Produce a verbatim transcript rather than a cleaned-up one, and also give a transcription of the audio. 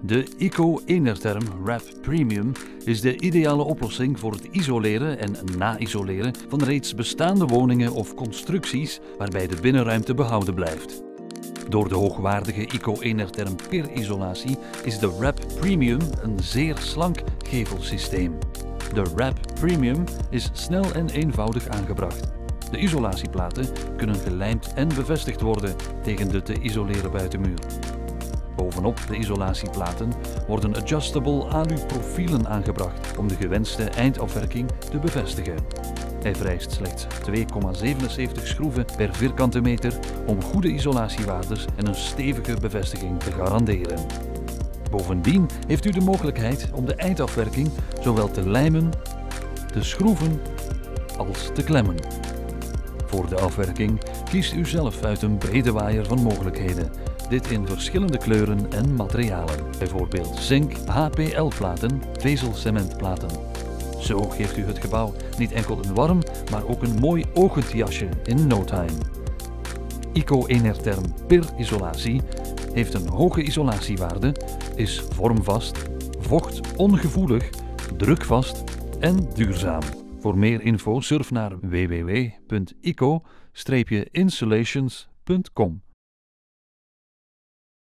De ICO Enertherm Wrap Premium is de ideale oplossing voor het isoleren en na-isoleren van reeds bestaande woningen of constructies waarbij de binnenruimte behouden blijft. Door de hoogwaardige ICO Enertherm PIR-isolatie is de Wrap Premium een zeer slank gevelsysteem. De Wrap Premium is snel en eenvoudig aangebracht. De isolatieplaten kunnen gelijmd en bevestigd worden tegen de te isoleren buitenmuur. Bovenop de isolatieplaten worden adjustable alu-profielen aangebracht om de gewenste eindafwerking te bevestigen. Hij vereist slechts twee komma zevenenzeventig schroeven per vierkante meter om goede isolatiewaardes en een stevige bevestiging te garanderen. Bovendien heeft u de mogelijkheid om de eindafwerking zowel te lijmen, te schroeven als te klemmen. Voor de afwerking kiest u zelf uit een brede waaier van mogelijkheden. Dit in verschillende kleuren en materialen, bijvoorbeeld zink, H P L-platen, vezelcementplaten. Zo geeft u het gebouw niet enkel een warm, maar ook een mooi ogend jasje in no time. ICO Enertherm PIR-isolatie heeft een hoge isolatiewaarde, is vormvast, vochtongevoelig, drukvast en duurzaam. Voor meer info surf naar w w w punt ico dash insulations punt com.